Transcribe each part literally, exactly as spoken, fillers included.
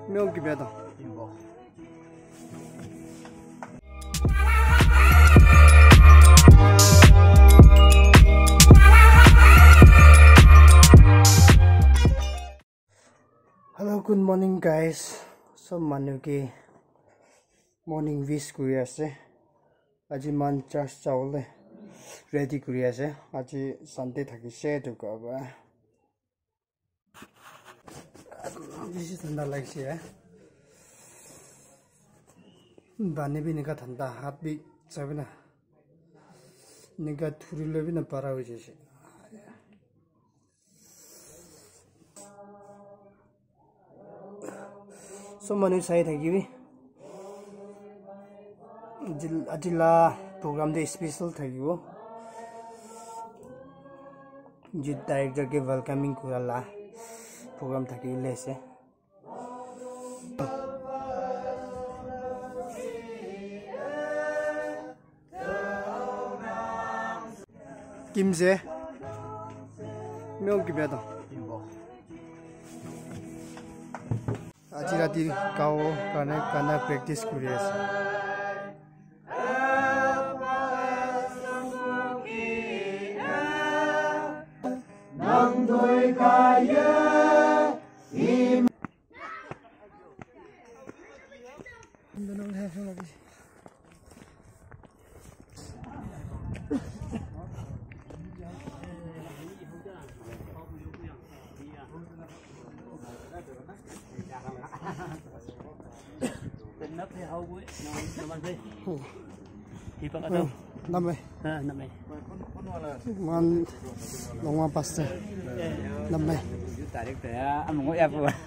명几别的。Hello, good morning guys. So manuki morning wish kuri ase. Aji man church chawle ready kuri ase. Aji Sunday thaki share to go ba. This is thanda like she eh. Bani bi nika thanda hat bi chabina. Nika thuri le bi na para ho jese. So manu sai thaki bi. Adila program de special thaki wo. Ji director ke welcoming kurala program thaki le se. Kimse 명 기배다. 아지라디 가오 가나 가나 practice kuriasa. 남도의 가에 임 너는 해서 nấp hay hâu ấy nó nó đi thì có đâu năm mươi à năm mươi ngon long hoa pasta năm mươi tại được thế ăn một em rồi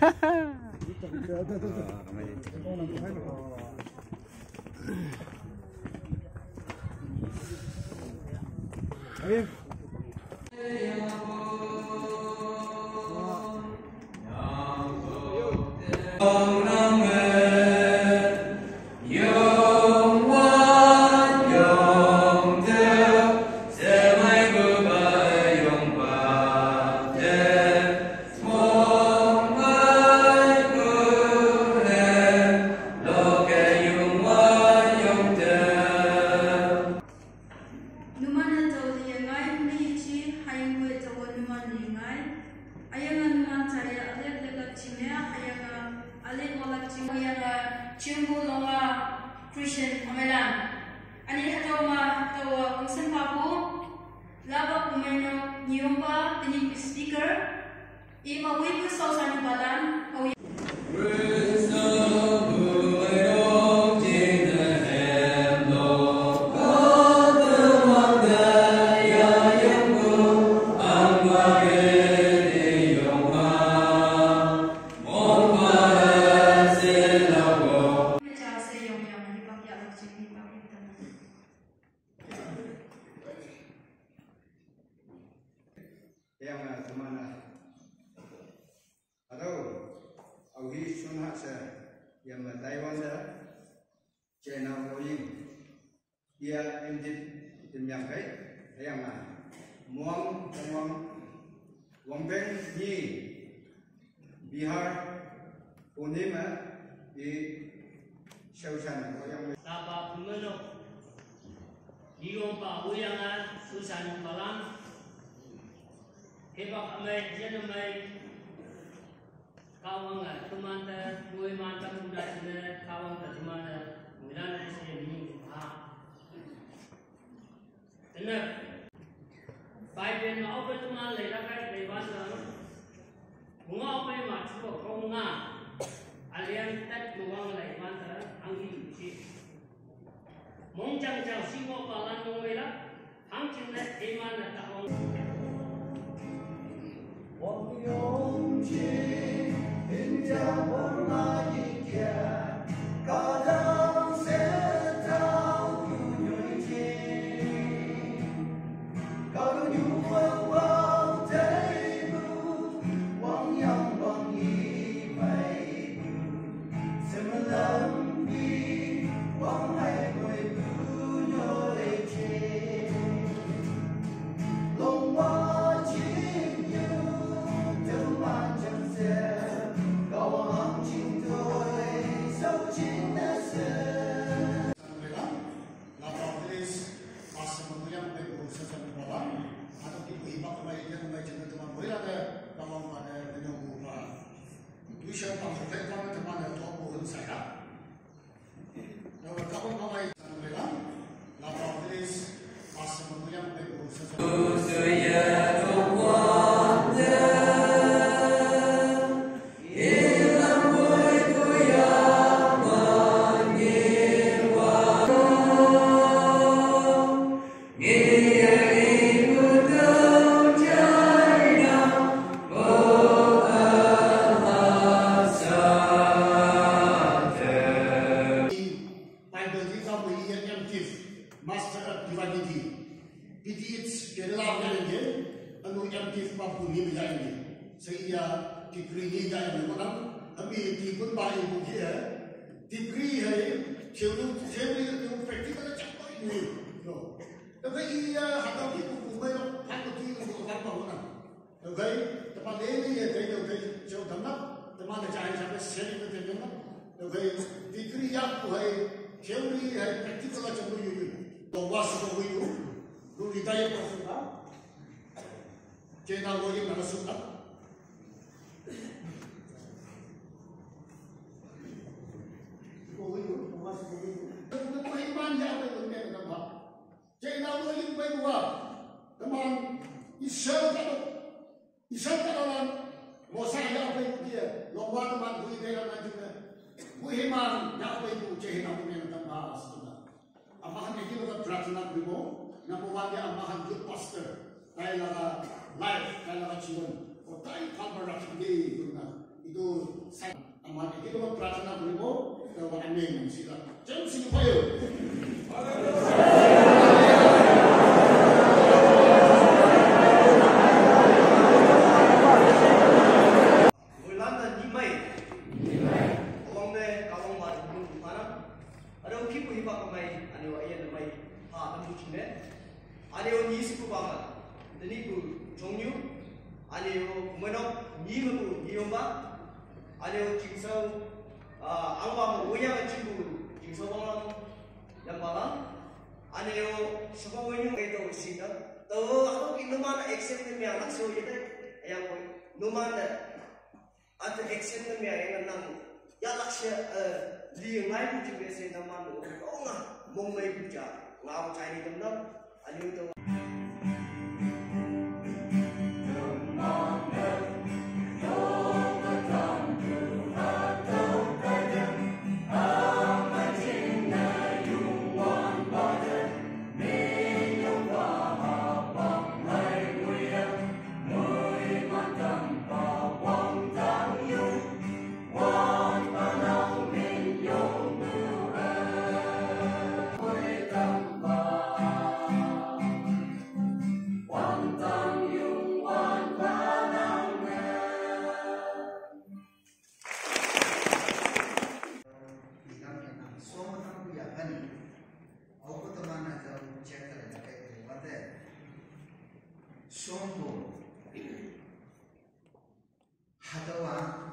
Christian Amelan. Ani hatoma tawa kungsan papu laba kumeno nyumba tini speaker ima wipu sausan badan au yang mana atau awi sunhat se yang Taiwan se China Boeing dia indit yang baik yang mana muang muang Wongbeng ni Bihar Pune ma di Shawshan yang tapa pemeno diompa uyangan susan balang hebak amai jen amai kawang ah teman ter dua mantap muda sini kawang ter teman ter muda nasi ini ah benar baik ben mau apa teman leh dah kai dewan ter bunga apa yang macam tu bunga alian tet bunga leh man ter angin si mong chang chang si mo palan mong wela hang chin leh iman leh tahong 我用尽人家我那一天，高等学堂不愿意，高等有文往这路，往阳往一辈路，什么人比往海归不愿意，龙马亲友。 Hãy subscribe cho kênh Ghiền Mì Gõ để không bỏ lỡ 你想帮助台湾的他妈的做部分菜啦，那么他们他们怎么样？那到这里把什么不一样的故事？Master of Divinity. It is Kerala Indian, and we empty from Puni Indian. Say, degree Nida and Monam, and we people by book here. Degree, children, children, practical checkpoint. No. The way how people who may not have to keep the one. The way the Palani, they don't show them up. The man the giants have a setting with them. The way degree up way, children, practical checkpoint. Bawas ko itu, lu ditanya apa? Channel lo yang mana suka? Ko itu, bawas ko itu. Kita ko iman ya apa itu ni kita. Channel lo yang baik buat, teman isel kado, isel kado lan, mosa ya apa itu dia, lomba teman bui dia lan juga, bui iman ya apa itu channel lo yang kita bahas. Amahan itu kita prasna primo, nampaknya amahan good pastor, kaya laga life, kaya laga cium, otai kalbar rakhi itu na, itu saya amahan itu kita prasna primo, kita amin sila, jangan sini payo. Mulanya nimai, awang deh, awang baru mana? Ada uki pun ipak kemai, ane wa iya namai ha tamu cine. Ane wa ni siku banget, deni ku jongyu, ane wa menok ni lu ni omba, ane wa jingsau, angwa mo waya cipu jingsau banget, yang balang, ane wa semua waya itu sih kan. Tahu aku inuman accept ni yang langsung jadi, yang inuman atau accept ni yang nang, ya laksya liang lain juga saya teman tu, oh nah, mungkin kerja, ngau cari teman, ada itu. Sombo hadawa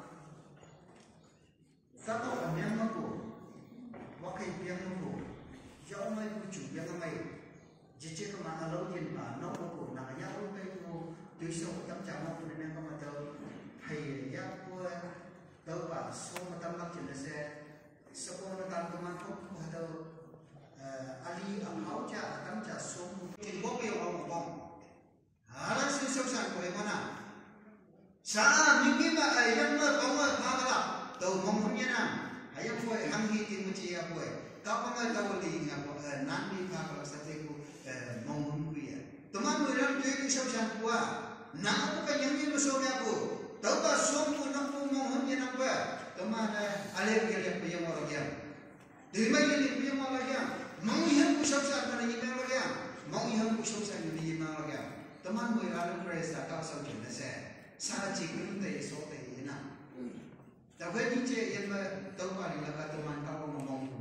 satu amyang mako wakai piang mako jauh mai kucu piang mai jece kema alau jen ba no mako na ya ru mai ko tuiso tam cha mo pun ne kama tau hai ya ko tau ba so matam mak jen se sepon matam teman ko hadau ali am hau cha tam cha so jen ko pe au bom Alang si suksan ko mana? Sa minggi ba ayam ma kamu kagala tau mongnya na ayam ko hanghi ti muci ya ko ka pa ma tau li nga ko nan mi kagala sa te ko mongmun ku ya teman mo ram te ki suksan ko na ko ka yang ni so ya ko tau ba som ko na ko mongnya na ba teman ale ke le pe mo ya de mai ni pe mo ya monghi ham ku suksan ka ni me ya monghi ham ku suksan ni ma ya teman mo alam presa kau sau jen se sa chi kun te so te ina da kwe ni che yen ma tau pa ni la ka teman ka ko mong